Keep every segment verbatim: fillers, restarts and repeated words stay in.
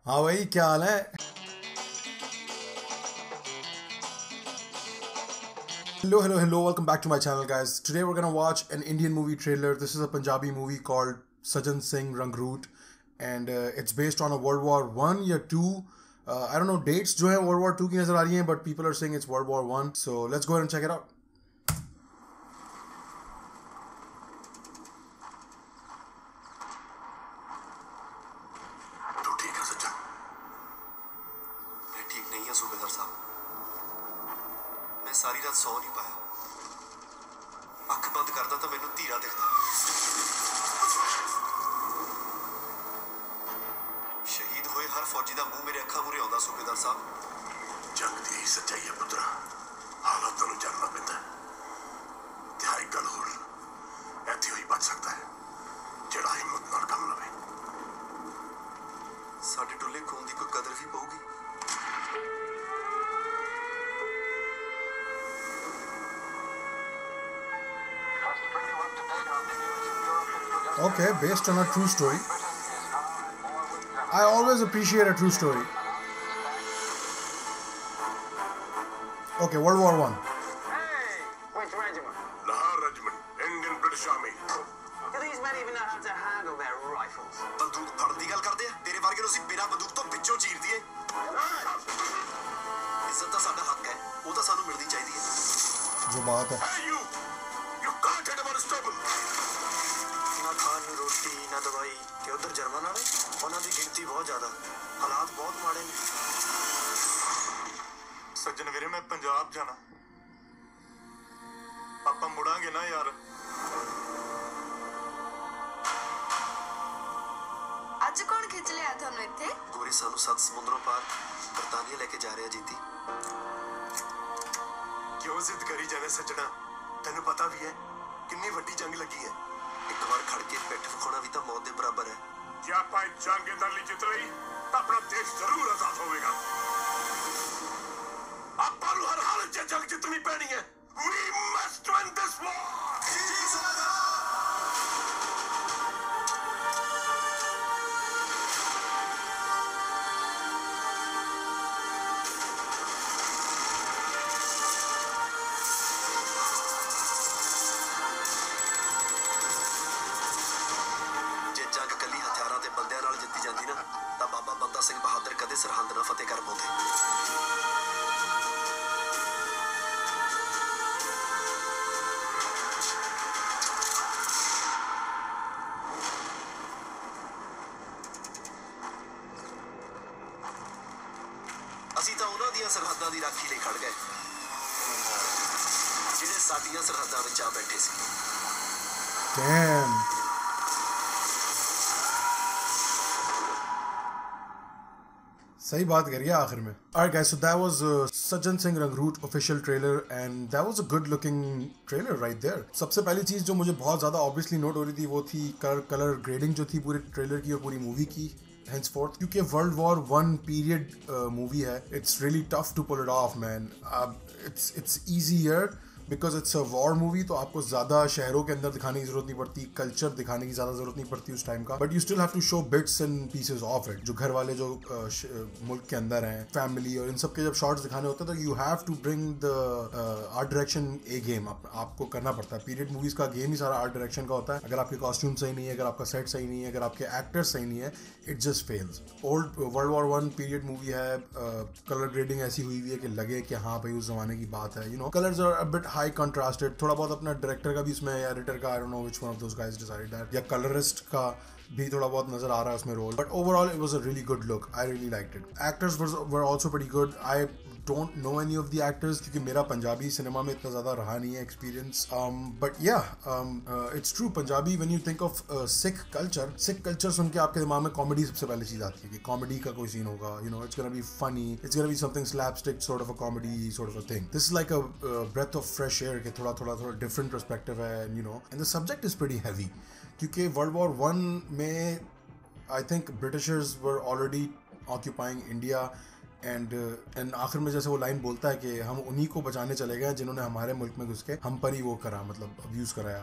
हाँ भाई, क्या हाल है? Hello, hello, hello. Welcome back to my channel, guys. Today we're gonna watch an Indian movie trailer. This is a Punjabi movie called Sajjan Singh Rangroot, and uh, it's based on a World War One या two. Uh, I don't know dates जो है World War Two की नजर आ रही हैं, but people are saying it's World War One. So let's go ahead and check it out. तो ठीक है सज्जन, मैं ठीक नहीं है सूबेदार साहब। मैं सारी रात सो नहीं पाया। अख बंद करदा तो मैनू धीरा दिखदा। शहीद होए हर फौजी दा मुंह मेरे अखां मूहरे आउंदा सूबेदार साहब। जंग दी यही सच्चाई है पुत्रा, हालात नूं जानना पैंदा। तिहाई गल होर इत्थे ही बच सकदा है जिहड़ा हिम्मत नाल काम लवे। साडे डुल्ले खून दी कोई कदर भी पऊगी। Okay, based on a true story. I always appreciate a true story. Okay, World War One. Hey, which regiment? Lahore Regiment, Indian British Army. Do these men even know how to handle their rifles? बंदूक फड़न दी गल करदे आ, तेरे वर्गे नूं ਅਸੀਂ बिना बंदूक ਤੋਂ ਵਿੱਚੋਂ ਚੀਰ ਦਈਏ। ਇੱਜ਼ਤ ਤਾਂ ਸਾਡਾ ਹੱਕ ਹੈ, ਉਹ ਤਾਂ ਸਾਨੂੰ ਮਿਲਣੀ ਚਾਹੀਦੀ ਹੈ। जो बात है। Hey you, you can't hit our stable. ਨਾ ਖਾਣ ਨੂੰ ਰੋਟੀ ਨਾ ਦਵਾਈ ਤੇ ਉਧਰ ਜਰਮਨ ਵਾਲੇ, ਉਹਨਾਂ ਦੀ ਗਿਣਤੀ ਬਹੁਤ ਜ਼ਿਆਦਾ, ਹਾਲਾਤ ਬਹੁਤ ਮਾੜੇ ਨੇ। ਸੱਜਣ ਵੀਰੇ, ਮੈਂ ਪੰਜਾਬ ਜਾਣਾ, ਆਪਾਂ ਮੁੜਾਂਗੇ ਨਾ ਯਾਰ। ਅੱਜ ਕੌਣ ਖਿੱਚ ਲਿਆ ਤੁਹਾਨੂੰ ਇੱਥੇ? ਗੋਰੀ ਸਾਨੂੰ ਸੱਤ ਸਮੁੰਦਰੋਂ ਪਾਰ ਬਰਤਾਨੀਆ ਲੈ ਕੇ ਜਾ ਰਿਹਾ ਜੀਤੀ। ਕਿਉਂ ਜ਼ਿੱਦ ਕਰੀ ਜਾਵੇ ਸੱਜਣਾ? ਤੈਨੂੰ ਪਤਾ ਵੀ ਹੈ ਕਿੰਨੀ ਵੱਡੀ ਜੰਗ ਲੱਗੀ ਹੈ। ਇੱਕ ਵਾਰ ਖੜ ਕੇ ਪਿੱਠ ਵਿਖਾਉਣਾ ਵੀ ਤਾਂ ਮੌਤ ਦੇ ਬਰਾਬਰ ਹੈ। ਜੇ ਆਪਾਂ ਇਹ ਜੰਗ ਇਦਾਂ ਲਈ ਜਿੱਤ ਲਈ ਤਾਂ ਆਪਣਾ ਦੇਸ਼ ਜ਼ਰੂਰ ਆਜ਼ਾਦ ਹੋਵੇਗਾ। ਆਪਾਂ ਨੂੰ ਹਰ ਹਾਲਤ 'ਚ ਜੰਗ ਜਿੱਤਣੀ ਪੈਣੀ ਹੈ। We must win this war. ਜੰਗ ਕੱਲੀ ਹਥਿਆਰਾਂ ਤੇ ਬੰਦਿਆਂ ਨਾਲ ਜਿੱਤੀ ਜਾਂਦੀ ਨਾ ਤਾਂ ਬਾਬਾ ਬੰਦਾ ਸਿੰਘ ਬਹਾਦਰ ਕਦੇ ਸਰਹੰਦ ਨਾ ਫਤਿਹ ਕਰ ਪਾਉਂਦੇ। ਅਸੀਂ ਤਾਂ ਉਹਨਾਂ ਦੀਆਂ ਸਰਹੱਦਾਂ ਦੀ ਰਾਖੀ ਲਈ ਖੜ ਗਏ ਜਿਹੜੇ ਸਾਡੀਆਂ ਸਰਹੱਦਾਂ ਵਿੱਚ ਆ ਬੈਠੇ ਸੀ। Damn. सही बात करिए आखिर में। Alright guys, so that was uh, Sajjan Singh Rangroot official trailer and that was a good looking trailer right there. सबसे पहली चीज़ जो मुझे बहुत ज़्यादा obviously नोट हो रही थी वो थी कलर कलर ग्रेडिंग जो थी पूरे ट्रेलर की और पूरी मूवी की henceforth, क्योंकि world war one period movie है। It's really tough to pull it off man. It's it's easier because it's a war movie, तो आपको ज़्यादा शहरों के अंदर दिखाने की ज़रूरत नहीं पड़ती, कल्चर दिखाने की ज़्यादा ज़रूरत नहीं पड़ती उस टाइम का, but you still have to show bits and pieces of it. जो घर वाले जो uh, मुल्क के अंदर हैं, फैमिली और इन सब के जब शॉट्स दिखाने होते हैं तो you have to bring the art direction a game. आप, आपको करना पड़ता है। पीरियड मूवीज़ का गेम ही सारा आर्ट डायरेक्शन का होता है। अगर आपके कॉस्ट्यूम सही नहीं है, अगर आपका सेट सही नहीं है, अगर आपके एक्टर्स सही नहीं है, it just fails. Old world war one period movie है, कलर ग्रेडिंग ऐसी हुई हुई है कि लगे कि हाँ भाई उस जमाने की बात है। You know, colours are a bit high contrasted. थोड़ा बहुत अपना डायरेक्टर का भी इसमें या एडिटर का, I don't know which one of those guys decided that, या कलरिस्ट का भी थोड़ा बहुत नजर आ रहा है उसमें role, but overall it was a really good look. I really liked it. Actors were also pretty good. I don't know any of the actors क्योंकि मेरा पंजाबी सिनेमा में इतना ज़्यादा रहा नहीं है experience, but yeah it's true. Punjabi when you think of Sikh culture, Sikh culture सुन के आपके दिमाग में कॉमेडी सबसे पहले चीज़ आती है कि कॉमेडी का कोई सीन होगा, you know, it's gonna be funny, it's gonna be something slapstick sort of a comedy sort of a thing. This is like a breath of fresh air के थोड़ा थोड़ा थोड़ा डिफरेंट पर्सपेक्टिव है, you know, and the subject is pretty heavy क्योंकि world war one में I think Britishers were already occupying India and and आखिर में जैसे वो लाइन बोलता है कि हम उन्हीं को बचाने चले गए जिन्होंने हमारे मुल्क में घुस के हम पर ही वो करा, मतलब अब्यूज़ कराया,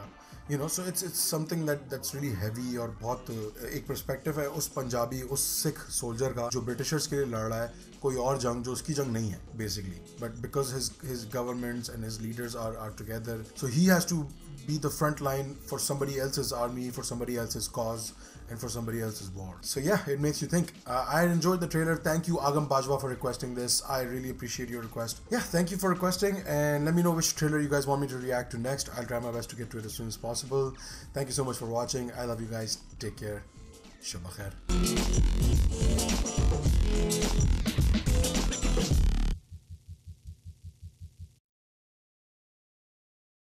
you know, so it's it's something that that's really heavy और बहुत एक perspective है उस पंजाबी उस सिख soldier का जो Britishers के लिए लड़ रहा है कोई और जंग जो उसकी जंग नहीं है basically, but because his his governments and his leaders are are together, so he has to be the front line for somebody else's army, for somebody else's cause, and for somebody else's war. So yeah, it makes you think. Uh, I enjoyed the trailer. Thank you Agam Bajwa for requesting this. I really appreciate your request. Yeah, thank you for requesting, and let me know which trailer you guys want me to react to next. I'll try my best to get to it as soon as possible. Thank you so much for watching. I love you guys. Take care. Shabba khair.